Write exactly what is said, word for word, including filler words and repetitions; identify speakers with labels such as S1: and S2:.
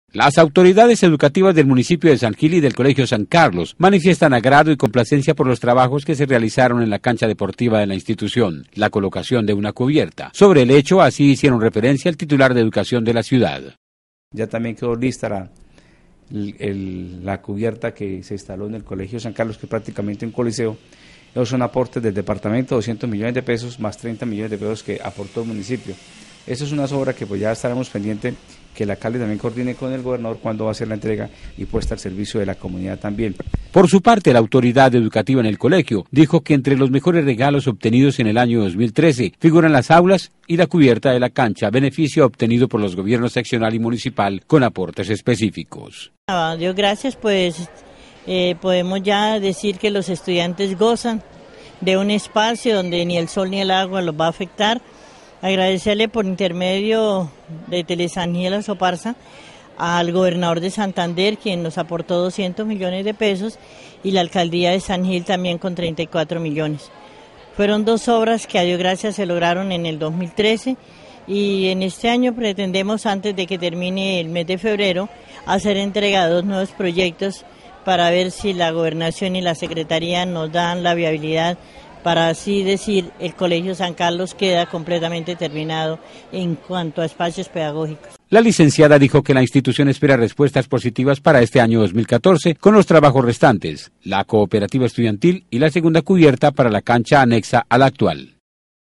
S1: Las autoridades educativas del municipio de San Gil y del Colegio San Carlos manifiestan agrado y complacencia por los trabajos que se realizaron en la cancha deportiva de la institución, la colocación de una cubierta. Sobre el hecho, así hicieron referencia al titular de educación de la ciudad.
S2: Ya también quedó lista la, el, la cubierta que se instaló en el Colegio San Carlos, que es prácticamente un coliseo. Esos son aportes del departamento, doscientos millones de pesos, más treinta millones de pesos que aportó el municipio. Eso es una obra que pues ya estaremos pendientes que el alcalde también coordine con el gobernador cuándo va a hacer la entrega y puesta al servicio de la comunidad también.
S1: Por su parte, la autoridad educativa en el colegio dijo que entre los mejores regalos obtenidos en el año dos mil trece figuran las aulas y la cubierta de la cancha, beneficio obtenido por los gobiernos seccional y municipal con aportes específicos.
S3: A Dios gracias, pues eh, podemos ya decir que los estudiantes gozan de un espacio donde ni el sol ni el agua los va a afectar. Agradecerle por intermedio de Telesangila Soparsa al gobernador de Santander, quien nos aportó doscientos millones de pesos, y la alcaldía de San Gil también con treinta y cuatro millones. Fueron dos obras que a Dios gracias se lograron en el dos mil trece y en este año pretendemos, antes de que termine el mes de febrero, hacer entrega de dos nuevos proyectos para ver si la gobernación y la secretaría nos dan la viabilidad. Para así decir, el Colegio San Carlos queda completamente terminado en cuanto a espacios pedagógicos.
S1: La licenciada dijo que la institución espera respuestas positivas para este año dos mil catorce con los trabajos restantes, la cooperativa estudiantil y la segunda cubierta para la cancha anexa a la actual.